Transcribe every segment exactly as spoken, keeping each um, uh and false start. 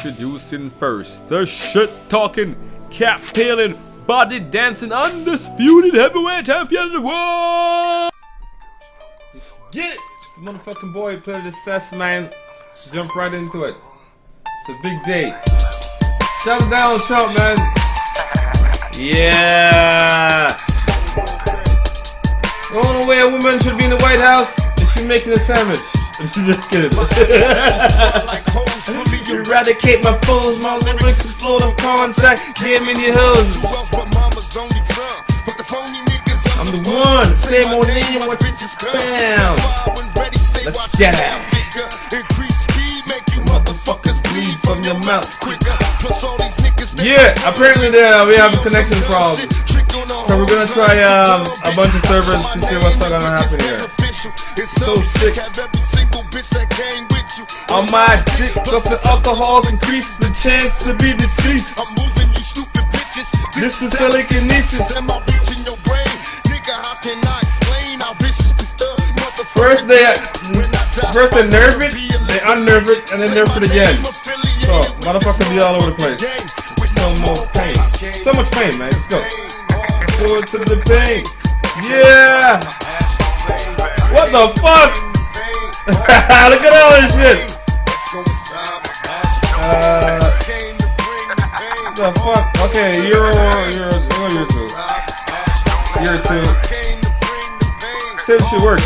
Introducing first, the shit talking, cap tailing, body dancing, undisputed heavyweight champion of the world. Let's get it! This motherfucking boy played the cess, man. Jump right into it. It's a big day. Shut down, Trump, man. Yeah. The only way a woman should be in the White House is she making a sandwich. Just kidding. Eradicate my foes, my lyrics explode on contact. Give me the hose. I'm the one. Say more name, what bitches bam. Let's get it. Motherfuckers bleed from your mouth. Yeah, apparently uh, we have a connection problem. So we're gonna try um, a bunch of servers to see what's gonna happen here. So sick. On my dick, cause the alcohol increases the chance to be deceased. This is telekinesis. First they, first they nerve it, they unnerve it, and then nerve it again. So, motherfucker be all over the place. So much pain. So much pain, man. Let's go. Forward to the pain. Yeah! What the fuck? Look at all this shit. Uh, what the fuck? Okay, you're you're what you're two. You're two. Same shit works.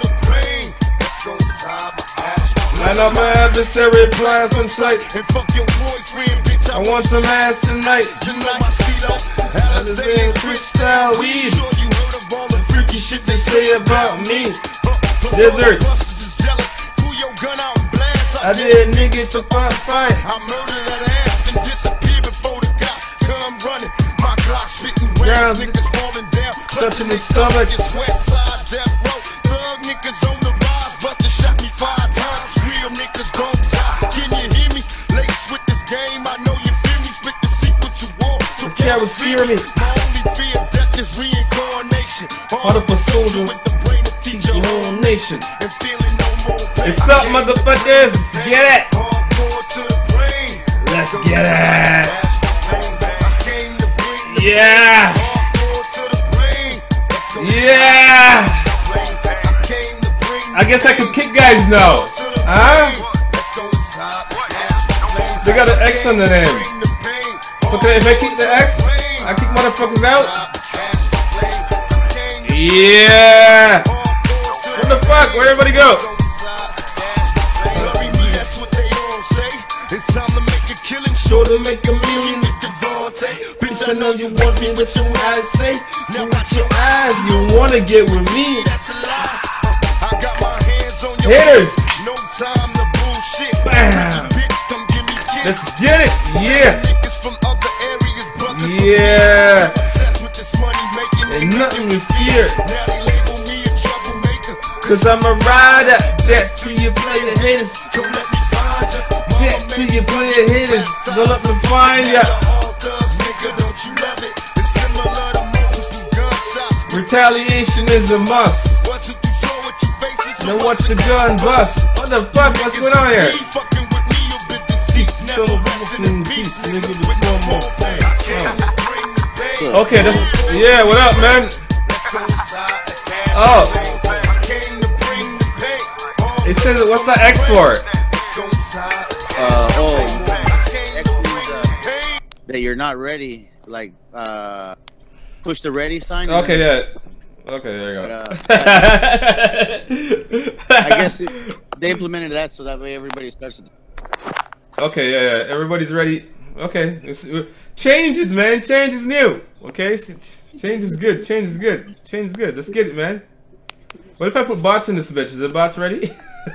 Line up my adversary, plans on sight. I want some ass tonight. You know my Steelo, Alizé, crystal weed. The freaky shit they say about me. Desert. I did nigga to fight fight. I murdered that ass and disappeared before the cops come running. My Glock spitting rounds, niggas falling down, touching his stomach. It's west side death row. Thug niggas on the rise, Buster shot me five times. Real niggas don't die. Can you hear me? Laced with this game, I know you feel me. Split the seat what you want. So can't fear me. My only fear of death is reincarnation. Harder for soldier with the brain to teach your whole nation. And feeling no more pain. It's up, motherfuckers. Let's get it. Let's get it. Yeah. Yeah. I guess I can kick guys now. Huh? They got an X on the name. So okay, if I kick the X, I kick motherfuckers out. Yeah. What the fuck? Where'd everybody go? It's time to make a killing, sure to make a million with Devontae. Bitch, I know you want me with your eyes, say. Now with your eyes, you wanna get with me. That's a lie. I got my hands on your haters. No time to bullshit. Bam. Bitch, come give me kiss. Let's get it. Yeah. Yeah. Ain't nothing to fear. Now they label me a troublemaker. Cause I'm a rider. That's till you play the haters. Come let me find you. Get to your player hitters, don't let me find ya. Retaliation is a must. Now watch the gun bust. What the fuck? What's going on here? Okay, that's yeah. What up, man? Oh, it says what's that X for? Uh, oh, uh, that you're not ready, like, uh, push the ready sign. Okay, yeah. Okay, there you go. But, uh, I guess it, they implemented that so that way everybody starts to... Okay, yeah, yeah. Everybody's ready. Okay. It's, uh, changes, man. Change is new. Okay? Change is good. Change is good. Change is good. Let's get it, man. What if I put bots in this bitch? Is the bots ready?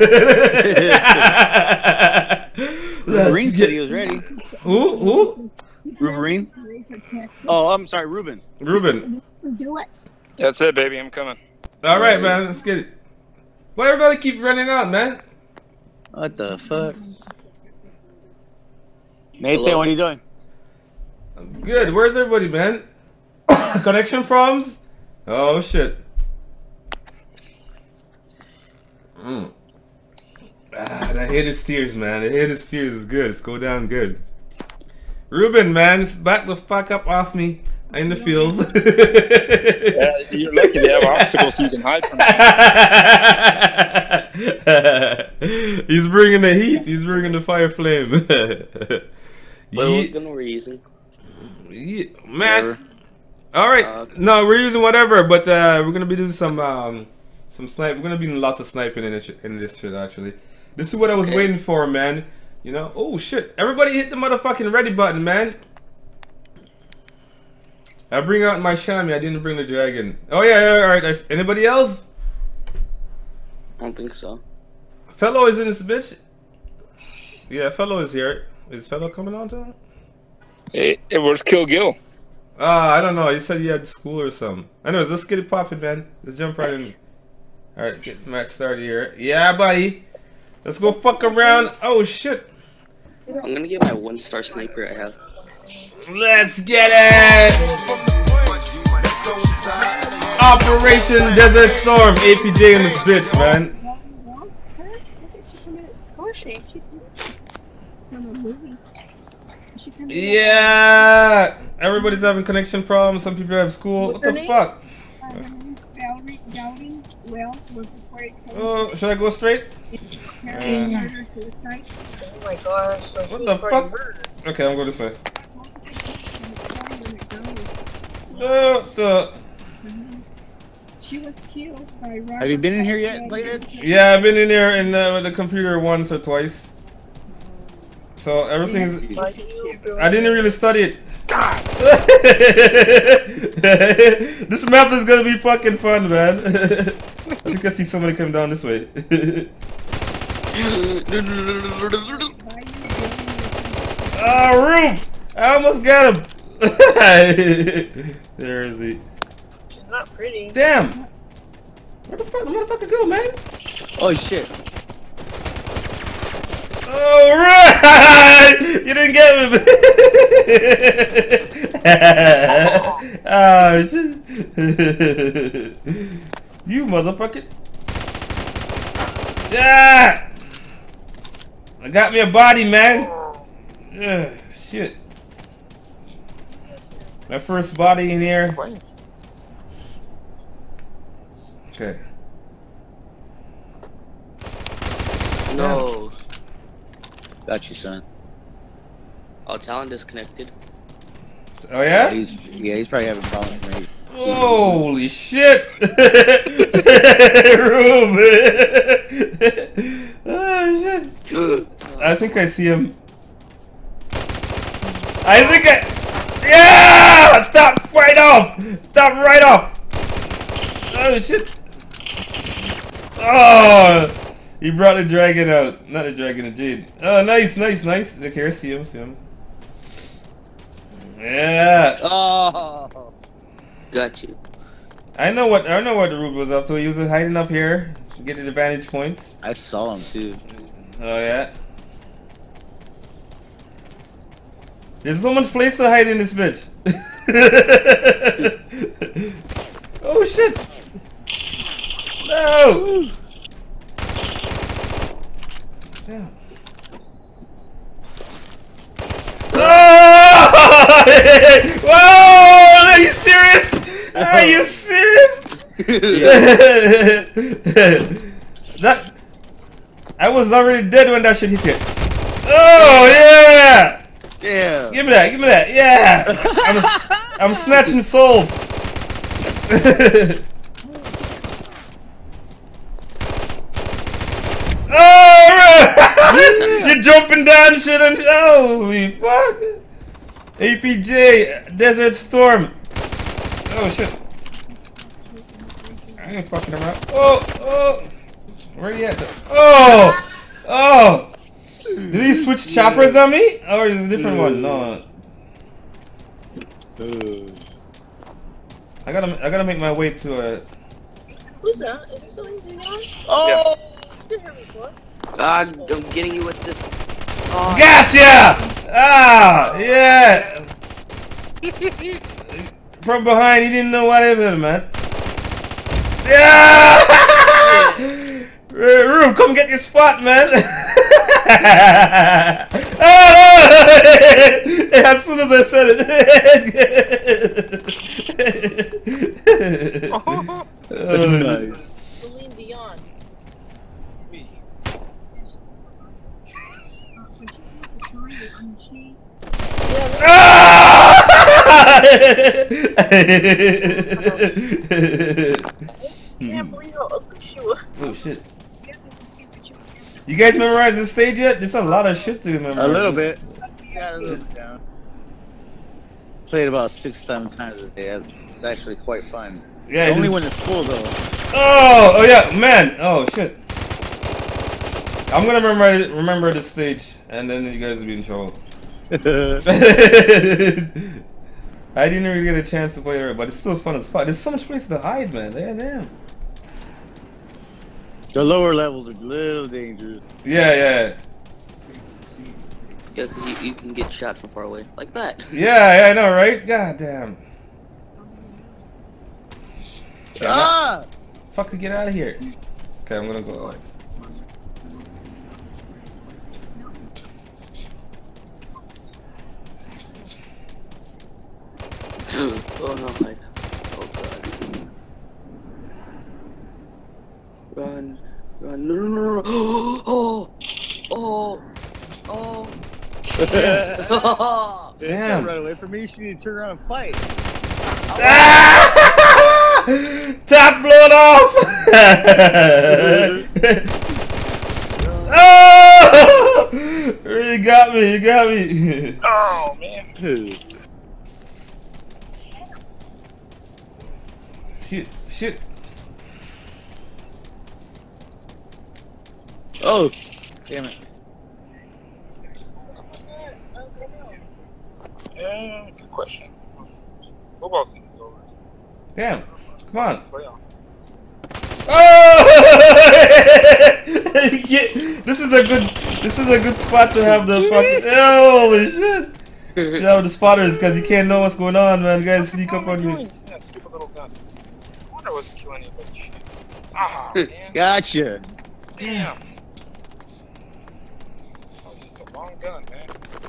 Ruben said he was ready. Who? Who? Ruben? Oh, I'm sorry, Ruben. Ruben. That's it, baby. I'm coming. All right, man. Let's get it. Why everybody keep running out, man? What the fuck? Nathan, what are you doing? I'm good. Where's everybody, man? Connection problems? Oh, shit. Mm. Ah, I hear the steers, man. I hear the steers is good. It's go down good. Ruben, man, it's back the fuck up off me in the fields. Yeah, you're lucky they have obstacles so you can hide from them. He's bringing the heat. He's bringing the fire flame. Well, we're gonna we're using. Yeah, man. All right. Uh, okay. No, we're using whatever, but uh, we're gonna be doing some um, some snipe. We're gonna be doing lots of sniping in this in this shit. Actually, this is what I was okay. waiting for, man. You know? Oh shit! Everybody hit the motherfucking ready button, man. I bring out my Shami. I didn't bring the dragon. Oh yeah, yeah all right. Anybody else? I don't think so. Fellow is in this bitch. Yeah, Fellow is here. Is Fellow coming on to him? Hey, it was Kill Gil. Ah, uh, I don't know. He said he had school or something. Anyways, let's get it popping, man. Let's jump right in. All right, get the match started here. Yeah, buddy. Let's go fuck around. Oh shit. I'm gonna get my one-star sniper I have. Let's get it! Operation Desert Storm, A P J in this bitch, man. Yeah! Everybody's having connection problems, some people have school. What the fuck? Oh, should I go straight? Uh, oh my gosh, so what the fuck? Okay, I'm going this way. Uh, the... She was killed by Robert. Have you been in here yet, later? Yeah, I've been in here in uh, with the computer once or twice. So everything's. I didn't really study it. God. This map is gonna be fucking fun, man. I think I see somebody come down this way. Ah, oh, Rube! I almost got him. There is he. She's not pretty. Damn! Where the fuck, where the fuck to go, man? Oh shit! Alright! You didn't get me. Oh shit! You motherfucker! Yeah! I got me a body, man. Ugh, shit. My first body in here. Okay. No. Got you, son. Oh, Talon disconnected. Oh yeah? Yeah, he's, yeah, he's probably having problems with me. Holy shit! Rube! Oh shit! I think I see him. I think I. Yeah! Top right off! Top right off! Oh shit! Oh! He brought the dragon out. Not the dragon, the jade. Oh, nice, nice, nice. Look here, see him, see him. Yeah! Oh! Got you. I know what I know what the Rube was up to. He was hiding up here, get the advantage points. I saw him too. Oh yeah. There's so much place to hide in this bitch. Oh shit! No! Damn. Oh! Whoa! Are you serious? Are you serious? That I was already dead when that shit hit you. Oh yeah! Yeah. Give me that, give me that, yeah! I'm, I'm snatching souls. Oh! You're jumping down shit and holy fuck! A P J, Desert Storm. Oh shit. I ain't fucking around. Oh, oh! Where you at? Oh! Oh! Did he switch choppers on me? Or is it a different one? No. I gotta I gotta make my way to a. Who's that? Is it something to on? Oh! You heard me before. Ah, I'm getting you with this. Oh. Gotcha! Ah, yeah. From behind, he didn't know what happened, man. Yeah! Rube, come get your spot, man. As soon as I said it. Oh, Nice. Celine Dion. I can't believe how ugly she was. Oh shit. You guys memorize this stage yet? There's a lot of shit to memorize. A little bit. Got a little bit down. Played about six, seven times a day. It's actually quite fun. Yeah. Only just... when it's full though. Oh, oh yeah, man. Oh shit. I'm gonna remember remember this stage, and then you guys will be in trouble. I didn't really get a chance to play it, but it's still fun as fuck. There's so much place to hide, man. Yeah, damn. The lower levels are a little dangerous. Yeah, yeah. Yeah, because you, you can get shot from far away. Like that. Yeah, yeah, I know, right? God damn. Okay, Ah! fuck to get out of here. Okay, I'm gonna go. Oh no, hide. Oh god. Run. Run. No, no, no, no. Oh! Oh! Oh! Oh! Damn. Run away from me. She need to turn around and fight. Top blown off! Oh! You got me, you got me. Oh man. Shit, shit. Oh, damn it. Yeah, good question. Football season's over. Damn. Come on. Playoff. Oh! Yeah, this is a good. This is a good spot to have the fucking. Holy shit! To have the spotters, because you can't know what's going on, man. You guys sneak up on you. Using that stupid little gun. I wonder it wasn't killing anybody. Shit. Ah, man. Gotcha. Damn. That was just the wrong gun, man.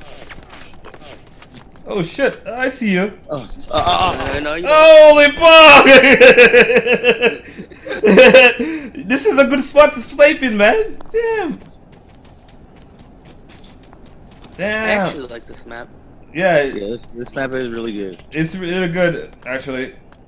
Oh shit! I see you. Oh, uh, uh, Uh, no, you Holy fuck! This is a good spot to snipe in, man. Damn. I Damn. actually like this map. Yeah, yeah, this, this map is really good. it's really good, actually.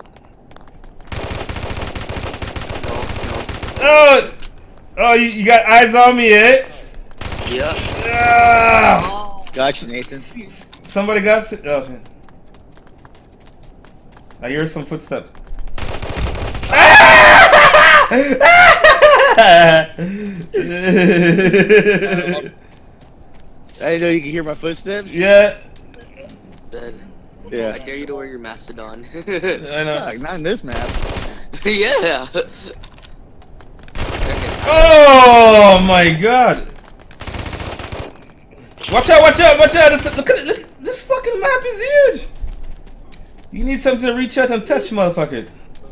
No, no. Oh, oh, you, you got eyes on me, eh? Yeah. Ah! Oh. Gotcha, Nathan. Somebody got. Oh, okay. I hear some footsteps. I didn't know you could hear my footsteps. Yeah, Dead. I Yeah. dare you to wear your mastodon. I know. Fuck, not in this map. Yeah. Oh my god! Watch out! Watch out! Watch out! This, look at it! Look, this fucking map is huge. You need something to reach out and touch, motherfucker.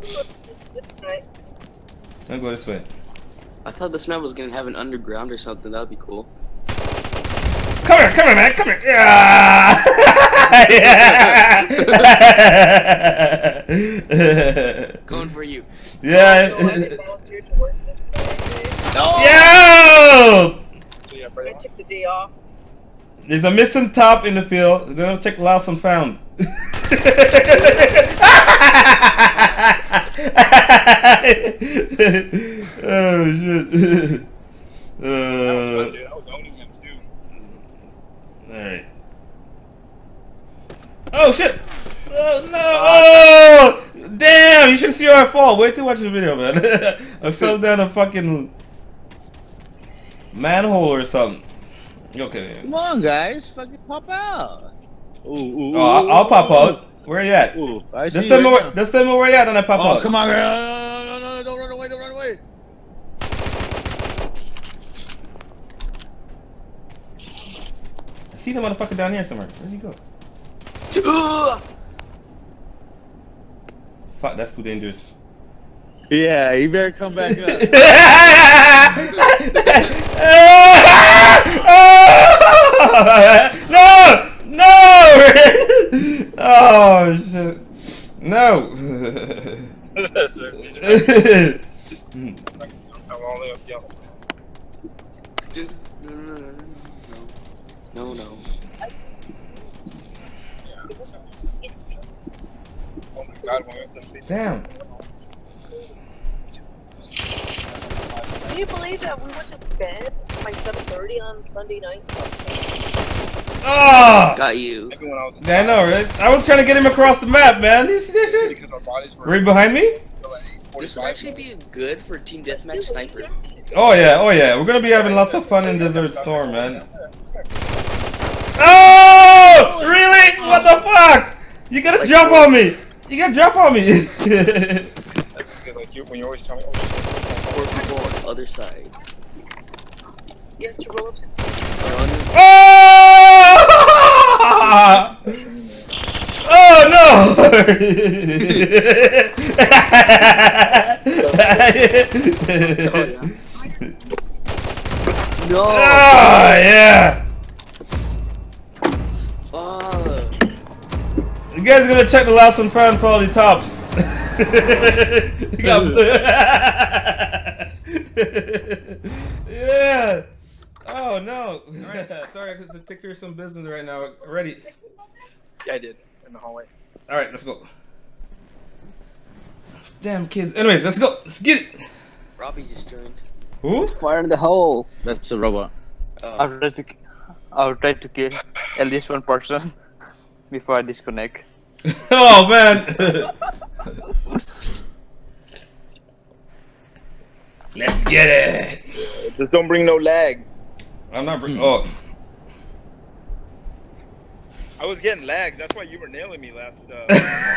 I'll go this way. I thought this map was gonna have an underground or something. That'd be cool. Come here, come here, man, come here. Yeah. Yeah. Going for you. Yeah. Volunteered to work this Friday. Oh! Yo! So yeah, I Freddie. took the day off. There's a missing top in the field. We're gonna check lost and found. Oh shit. That was fun, Uh, dude. I was owning him too. Alright. Oh shit! Oh no! Oh! Damn! You should see how I fall. Wait till you watch the video, man. I fell down a fucking manhole or something. Okay. Come on, guys. Fucking pop out. Ooh, ooh, Oh, I'll, I'll pop out. Where you at? Ooh, I see Just you tell me right where. now. Just tell me where you at, and I pop Oh, out. come on. No, no, no, no, don't run away. Don't run away. I see the motherfucker down here somewhere. Where'd he go? Ugh. Fuck, that's too dangerous. Yeah, you better come back up. No! No! Oh shit! No! That's it. I'm all the way up yellow. Dude, no, no, no, no, no, no, no. Oh my god, when we went to sleep. Damn! Can you believe that we went to bed at like seven thirty on Sunday night? Oh! Got you. Maybe when I was Yeah, I know, right? I was trying to get him across the map, man. You see that shit? because our bodies were Right behind me? This would actually be good for Team Deathmatch Sniper. Oh yeah, oh yeah. We're gonna be having lots of fun in Desert Storm, man. Oh! Really? What the fuck? You gotta Like jump what? on me! You gotta jump on me! That's because like you when you always tell me, oh, Four people on other sides. You have to roll up. Run. Oh! Oh no! No! Oh yeah! Fuck. You guys are gonna check the last one found for all the tops. You got- Yeah! Oh no! Sorry, I have to take care of some business right now. Ready? yeah, I did in the hallway. Alright, let's go. Damn kids. Anyways, let's go. Let's get it. Robbie just joined. Who? Fire in the hole. That's the robot. Oh. I'll try to, I'll try to kill at least one person before I disconnect. Oh man! Let's get it! Just don't bring no lag. I'm not bringing. Oh. I was getting lagged. That's why you were nailing me last. Uh,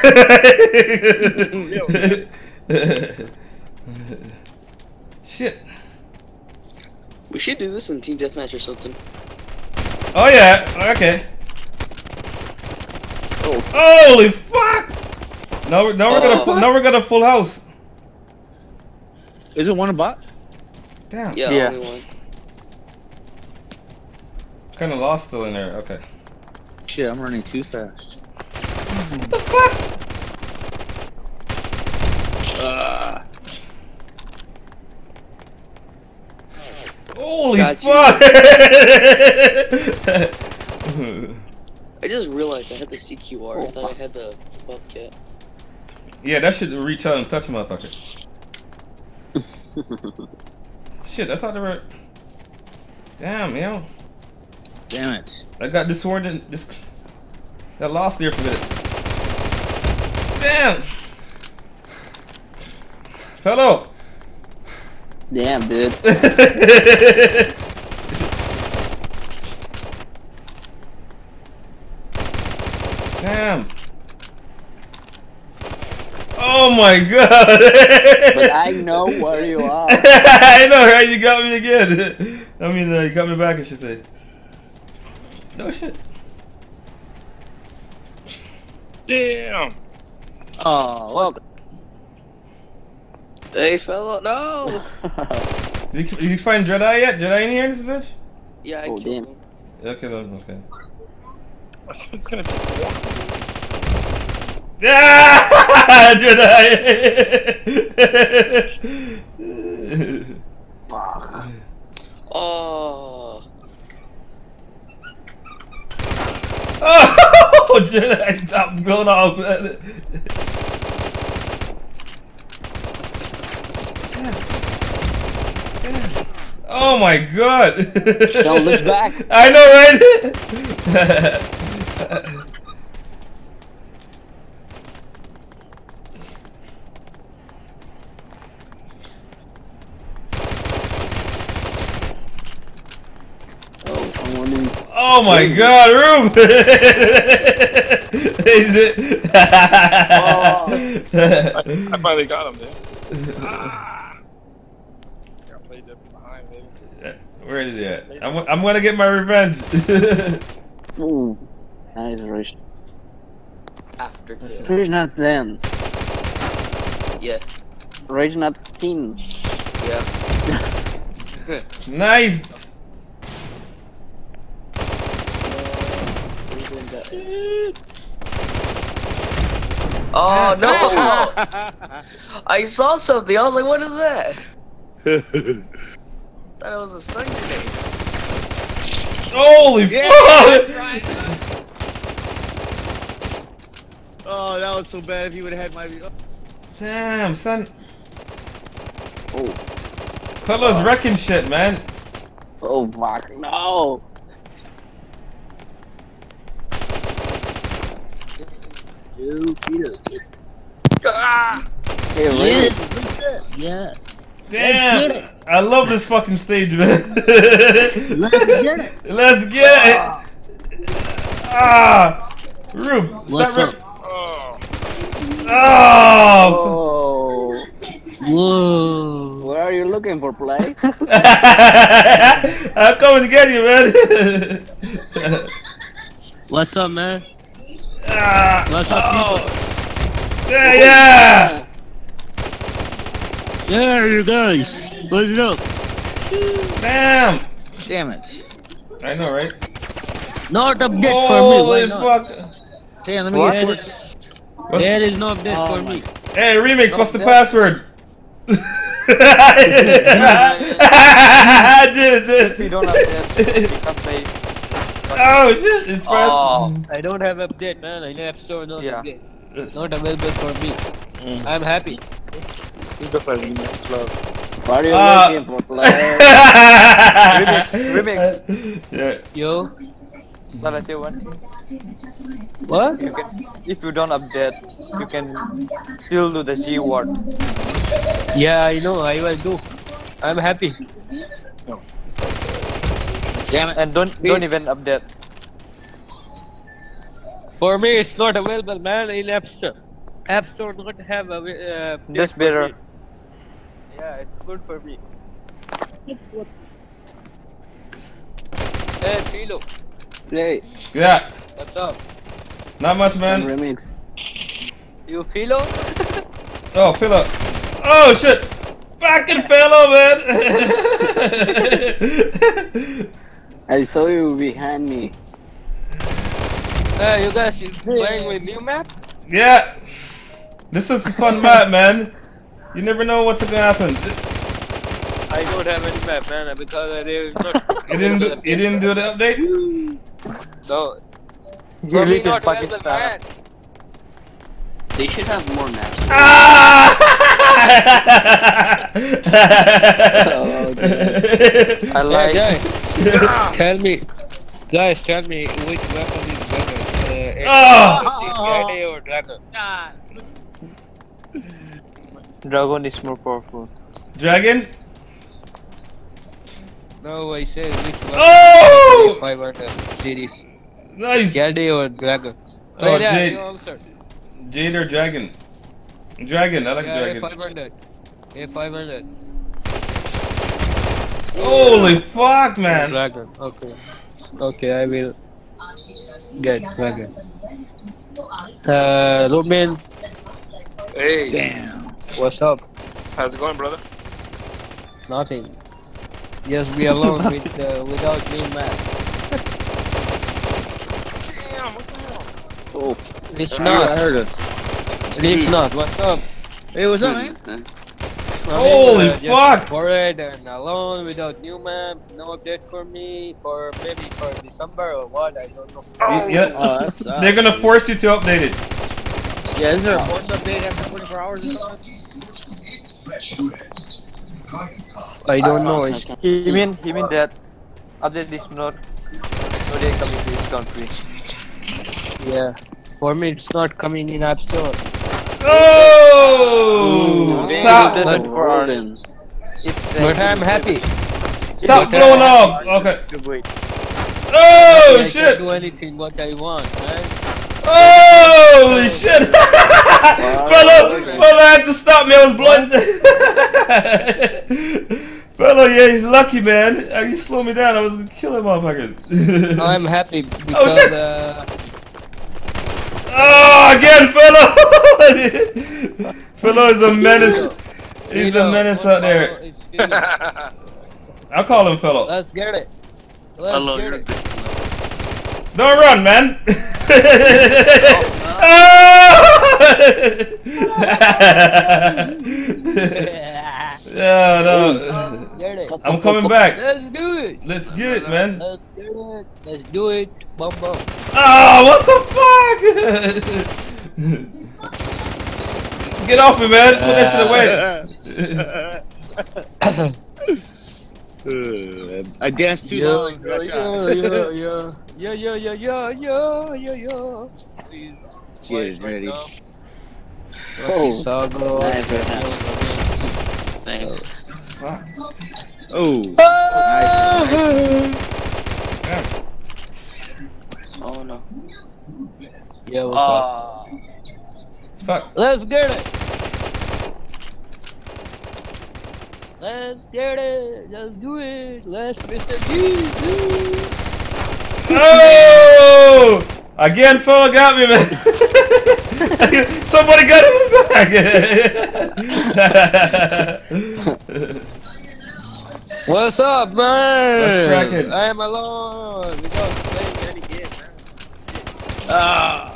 Shit. We should do this in Team Deathmatch or something. Oh yeah, okay. Oh. Holy fuck! Now we're, now we're Oh. gonna full, now we're gonna full house. Is it one a bot? Damn. Yeah, Yeah. only one. Kind of lost still in there. Okay. Shit, I'm running too fast. What the fuck? Uh, Holy Got you. fuck! I just realized I had the C Q R. I thought I had the Bobcat. Yeah, that should reach out and touch a motherfucker. Shit, I thought they were. Damn, yo. damn it. I got disordinate. This. Got lost there for a minute. Damn! Fellow! Damn, dude. Damn! Oh my god! But I know where you are. I know, right? You got me again. I mean, uh, you got me back, I should say. No shit. damn. Oh, well. Hey, fella, no! You, you find Jedi yet? Jedi in here in this bitch? Yeah, I Oh, killed damn. him. Okay, then, okay. It's gonna be one. Ah! Jedi! Oh. Oh, Jedi top going off, man. Oh my god! Don't look back. I know, right? Oh, someone is. Oh my god, Rube! Is it? I, I finally got him, dude. Ah. Got played up behind, baby. Where is he at? I'm, I'm gonna get my revenge. Ooh. Nice, Rage. After kill. Rage not ten. Yes. Rage not ten. Yeah. Nice. Oh no! I saw something. I was like, "What is that?" Thought it was a stun grenade. Holy Yeah, fuck! that's right. Oh, that was so bad if you would have had my. Oh. Damn, son. Oh. Fella's wrecking shit, man. Oh fuck! No. Ah! Hey, Yes, yes. Damn! I love this fucking stage, man. Let's get it. Let's get it. Ah, Rube, What's stop. up? Oh. Oh. Whoa. Where are you looking for, play? I'm coming to get you, man. What's up, man? Ah. What's up, Oh. Yeah, yeah. Yeah, you guys. What's up? Damn. Damn it. I know, right? Not update for me. Why Holy not? fuck. Damn, let me What? get There it. is, there is no update Oh for my me. Hey, Remix, what's the password? I did If you it. don't update, you can play. Oh shit, it's fast. Oh. I don't have update, man. I App Store not Yeah. update. Not available for me. Mm. I'm happy. You go for remix, love. What are you Uh. looking for, play? Remix, remix. Yeah. Yo. Salate one. What? You can, if you don't update, you can still do the G word. Yeah, I know. I will do. I'm happy. Damn it. And don't don't even update. For me, it's not available, man. In App Store. App Store not have a. Uh, update That's for better. me. Yeah, it's good for me. Hey, Philo. Play. Yeah. What's up? Not much, man. Remix. You Philo? Oh, fill up. Oh shit. Fucking fellow, man. I saw you behind me. Hey, you guys you playing with new map? Yeah. This is a fun map, man. You never know what's gonna happen. I don't have any map, man, because I did not. You didn't do, you didn't do the update? No. You For me, live in not available, Pakistan. man. They should have more maps. Ah! I like. Hey, guys, tell me, guys, tell me which weapon is better, uh, Oh! Glade or Dragon? Dragon is more powerful. Dragon? No, I say which one? Oh! five hundred series. Nice. Glade or Dragon? Oh, Play that, Jade. you answer. Jade or Dragon? Dragon, I like Yeah, Dragon. A five hundred. A five hundred. Holy fuck, man. Dragon, okay. Okay, I will get Dragon. Uh, Ruben, Hey, Damn. what's up? how's it going, brother? Nothing. Just be alone with uh, without me, man. Damn, what the hell? Oh, It's I not. heard it. It's not. What's up? Hey, what's up, man? Holy just fuck. For it and alone without new map, no update for me for maybe for December or what? I don't know. Y- Yeah. Oh, that sucks. They're gonna force you to update it. Yeah, isn't there a force update after twenty-four hours or something? I don't know. It's, He, he mean he mean that update is not not yet coming to his country. yeah. For me, it's not coming in App Store. Oh! Damn. Top, But- twenty-four hours. Rodents. It's But I'm happy. top blown off. Okay. to wait. Oh I shit! can do anything what I want, man. Holy shit! Fellow, fellow had to stop me. I was blind. Fellow, yeah, he's lucky, man. Uh, You slowed me down. I was gonna kill him, motherfuckers. I'm happy because shit. uh, Oh, again, fellow! Fellow is a menace. He's a Philo, menace one out there. follow is Philo. I'll call him fellow. Let's get it. Let's Hello, get you're it. good. Don't run, man. Oh, no, no. I'm coming back. Let's do it. Let's get it, man. Let's do it. Let's do it. Bum bum. Oh, what the fuck? Get off me, man. Put that shit away. Uh, I danced too Yeah, long. yeah, yeah, yeah, yeah, yeah, yeah, yeah, yeah, yeah, yeah. Get it ready. Oh, Sago. Thanks. Oh, nice. Oh no. Yeah, what's Uh, up? Fuck. Let's get it. Let's get it. Let's do it. Let's Mister G. Oh! Again, phone got me, man. Somebody got him back. What's up, man? What's cracking? I am alone without playing any game, man. Ah.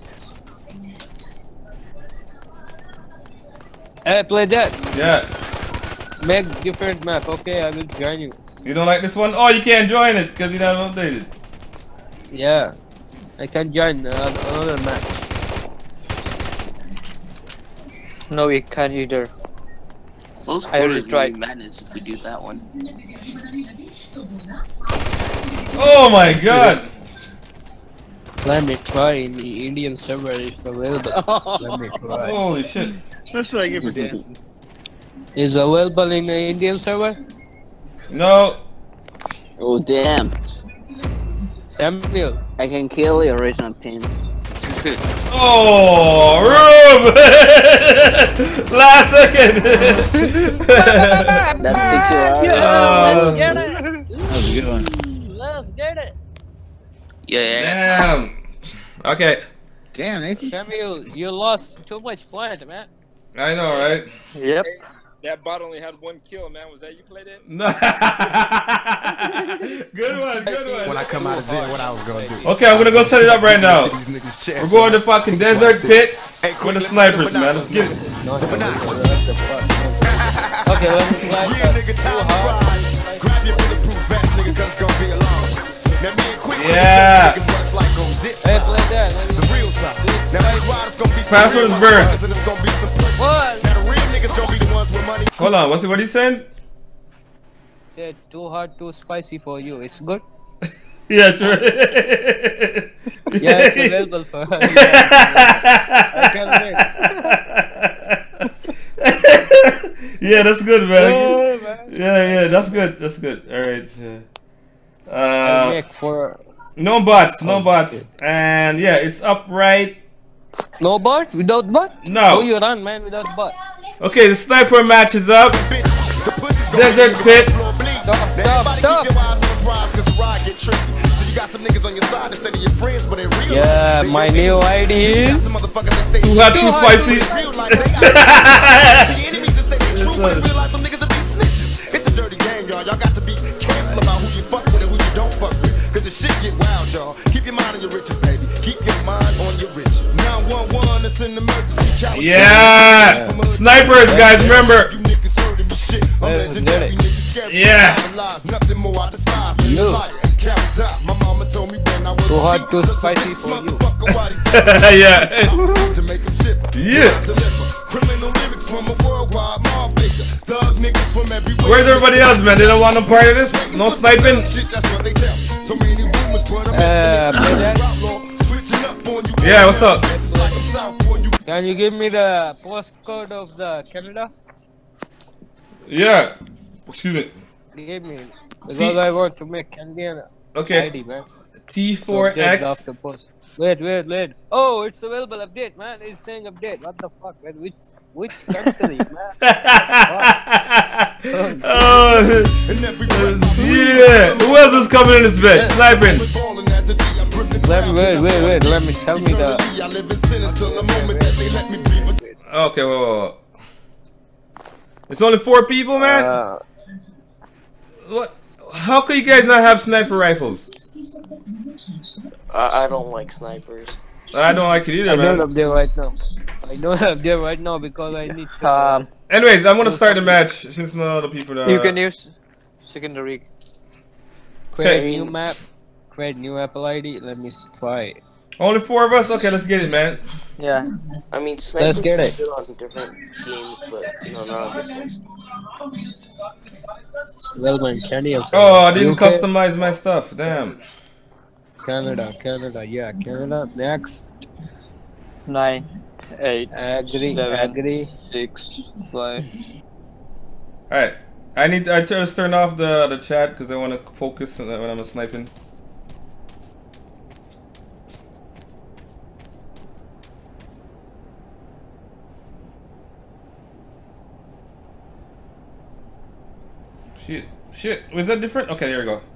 Hey, play that. Yeah. Make different map. Okay, I will join you. You don't like this one? Oh, you can't join it because you don't updated. Yeah, I can join uh, another match. No, we can't either. Close I already quarters will tried. be madness if we do that one. Oh my god. Let me try in the Indian server if available. Let me try. Holy shit. That's what I get for dancing. Is available in the Indian server? No. Oh damn! Samuel. I can kill the original team. Oh, Rube! Last second. That's secure. Yeah, Uh, let's get it. That was a good one. Let's get it. Yeah, yeah. Damn. Okay. Damn, Nathan. Samuel, you lost too much point, man. I know, right? Yep. That bot only had one kill, man. Was that you played it? No. Good one, good one. When I come out of jail, what I was gonna do? Okay, I'm gonna go set it up right now. These niggas chest. We're going to fucking desert pit Hey, with quick, the let me snipers, get the man. Let's get it. Okay, let me flash Yeah, that. nigga, time to ride. Grab your bulletproof vest, nigga, cause it's gonna be a long one. Now me and Quick, Yeah. niggas rush like on this Hey, side. play that. Let me The real side. Now these riders gonna be some Password real is burned. motherfuckers and it's gonna be some pussy. What? Now the real niggas gonna be the ones with money. Hold on, what's it, what are you saying? Said too hot, too spicy for you. It's good. Yeah, sure. Yeah, it's available for her. Yeah. I can wait. Yeah, that's good, man. Oh, man. Yeah, yeah, that's good. That's good. All right. I Uh, make for no bots, no Oh, bots, shit. and yeah, it's upright. no bot without bot. No. How you run, man, without bot? Okay, the sniper match is up. Bitch, the pussy's gonna Desert be pit. the floor bleed. Stop, Now stop, everybody stop. keep your eyes on the prize, cause the ride get tricky. So you got some niggas on your side that say they're your friends, but in real Yeah, life, my they new your I D enemies. You got is some motherfuckers that say Too hot, too spicy. in real life, they got the enemies that say they true, but in real life, them niggas will be snitches. It's a dirty game, y'all. Y'all got to be careful about who you fuck with and who you don't fuck with. Cause the shit get wild, y'all. Keep your mind on your riches, baby. Keep your mind on your riches. nine one one, it's an emergency. Count Yeah, snipers, guys. Remember. You niggas heard of me shit. I'm Let's legendary. get it. Niggas scary. Yeah. Lies. Nothing more I despise than You. fire and counts out. My mama told me when I was Too hot, a too youth, spicy this for you. motherfucker, why these Yeah. to make them ship. Yeah. Criminal lyrics from a worldwide mob figure. Thug niggas from everywhere. Where's everybody else, man? They don't want no part of this? No sniping? Shit, that's what they tell. So many rumors, but I'm Uh, play that. switching up on you. Yeah, what's up? Can you give me the postcode of the Canada? Yeah. Shoot it. Give me, because T- I want to make Canadian Okay. I D, man. T four Update X. after post. Wait, wait, wait. Oh, it's available update, man. It's saying update. What the fuck, man? Which which country, man? Oh, yeah. Who else is coming in this bitch? Sniping. Let me wait, wait, wait. Let me tell me the. Okay, whoa, whoa, whoa. It's only four people, man? Uh, What? How could you guys not have sniper rifles? I, I don't like snipers. I don't like it either, I man. don't have them right now. I don't have them right now because I need to. Um, Anyways, I'm gonna start the match since none of the people are. you can use secondary. Create Okay. a new map. Create new Apple I D. Let me try. Only four of us? Okay, let's get it, man. Yeah. I mean, snipers get are it. good on different games, but you know, not on this one. Well, man, Candy. I'm Oh, I sorry. didn't U K? customize my stuff. Damn. Canada, Canada, yeah, Canada. Next. Nine, eight, Agree, seven, agree. six, five. Alright. I need to, I just turn off the, the chat because I want to focus on that when I'm sniping. Shit. Shit. Was that different? Okay, there we go.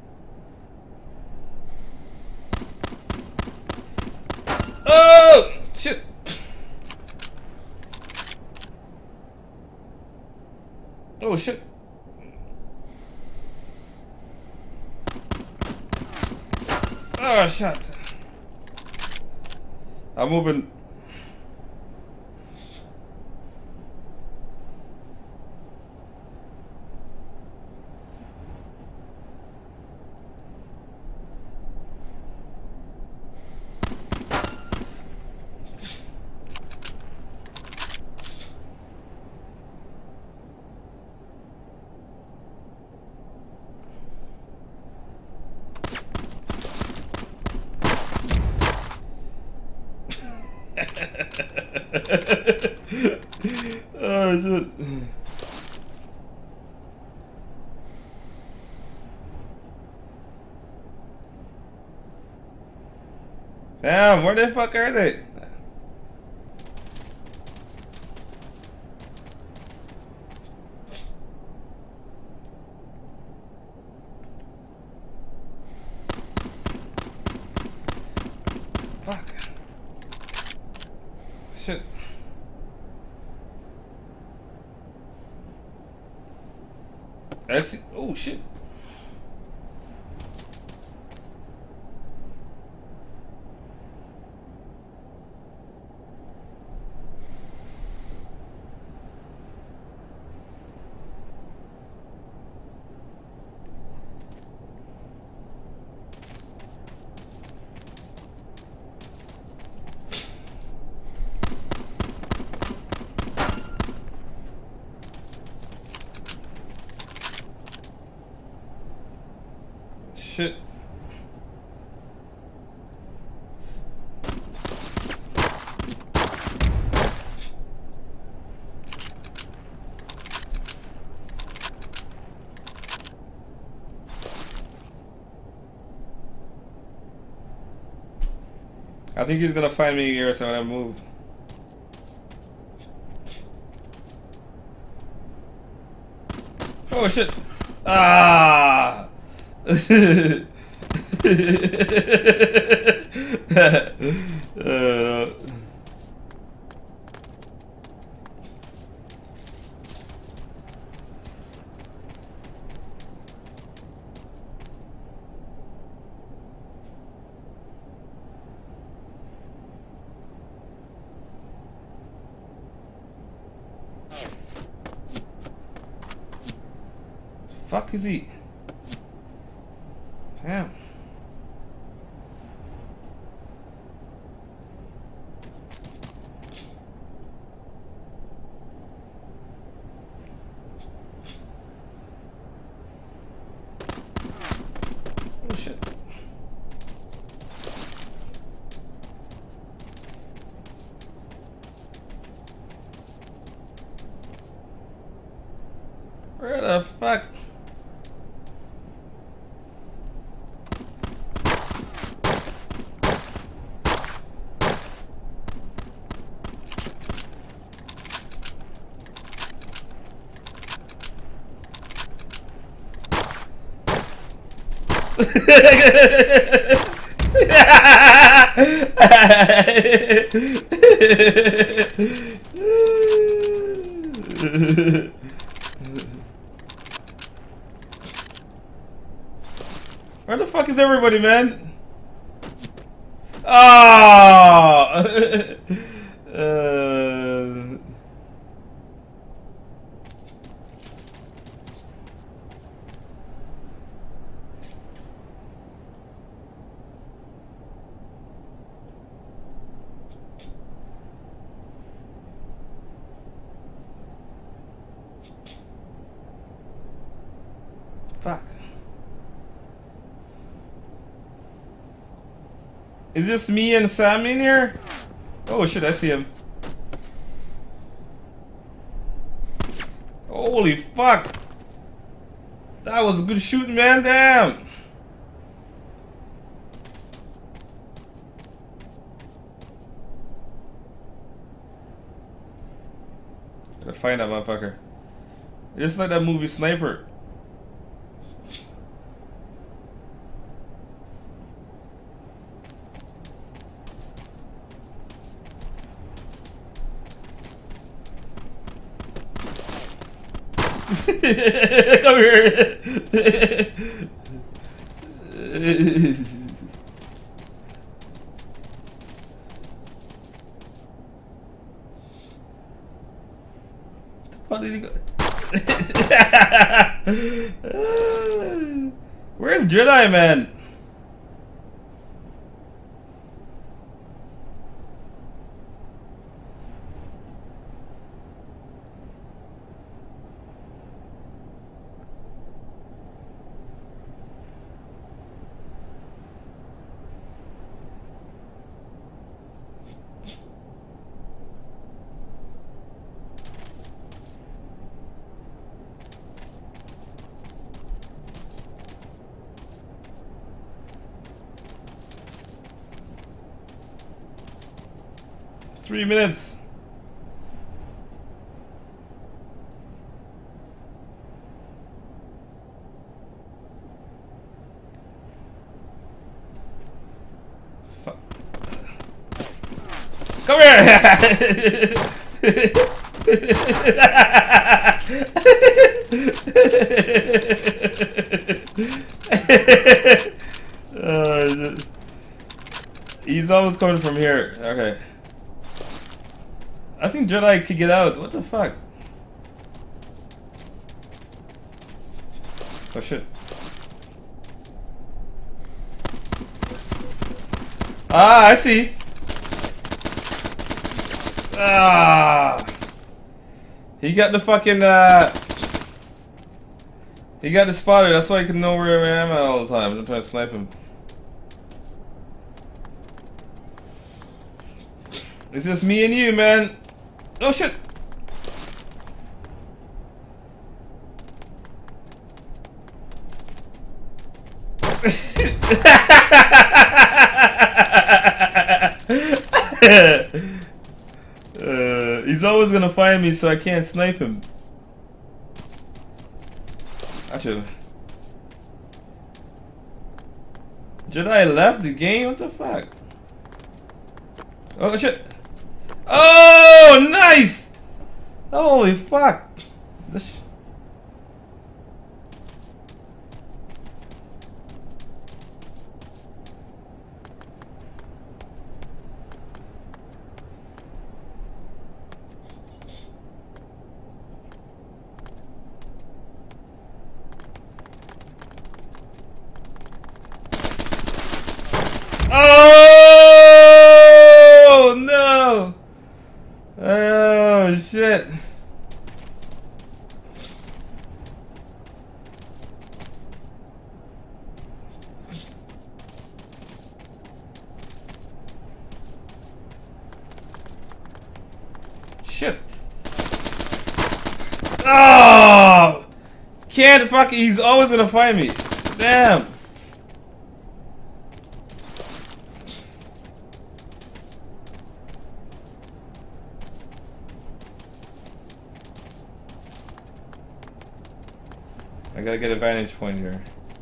Oh! Shit. Oh, shit. Oh, shit. I'm moving. Oh shit. Damn, where the fuck are they? Fuck. Shit. That's oh shit. Shit. I think he's gonna find me here, so I move. Oh shit! Ah! uh, fuck is he? Damn. Oh shit. Where the fuck? Where the fuck is everyone everybody, man. Oh! uh... Fuck. Is this me and Sam in here? Oh shit, I see him. Holy fuck. That was good shooting, man. Damn. Gotta find that motherfucker. Just like that movie Sniper. Come here. How did he go? Where's Jedi Man? Three minutes. Fuck. Come here. uh, he's always coming from here. Okay. I think Jedi could get out. What the fuck? Oh shit. Ah, I see. Ah. He got the fucking uh He got the spotter, that's why he can know where I am at all the time. I'm trying to snipe him. It's just me and you, man. Oh shit! uh, he's always gonna find me, so I can't snipe him. Actually, Jedi left the game. What the fuck? Oh shit! Oh, nice! Holy fuck! This. Oh no! Oh shit! Shit! Oh! Can't fuck. He's always gonna find me. Damn! I gotta get a vantage point here.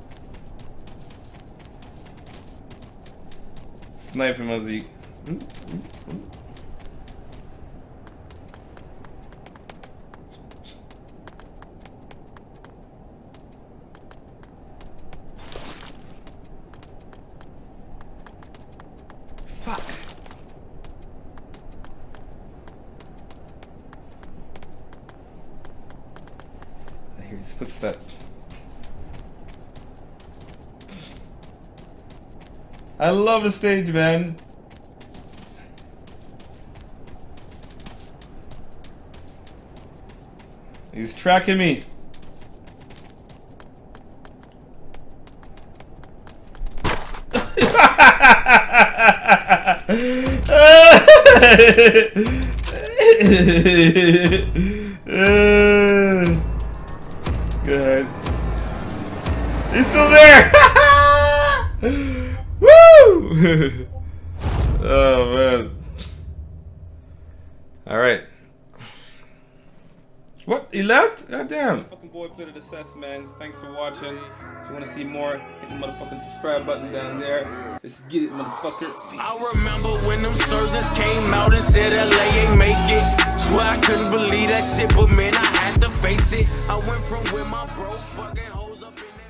Snipe him as he. Ooh, ooh, ooh. Fuck. I hear his footsteps. I love the stage, man. He's tracking me. Good. He's still there. Woo! Oh man. All right. What? He left? God damn. Fucking boy played the assess, man. Thanks for watching. If you want to see more, hit the motherfucking subscribe button down there. Let's get it, motherfucker. I remember when them surgeons came out and said L A ain't make it. Swear I couldn't believe that shit, but man, I had to face it. I went from where my bro fucking hoes up in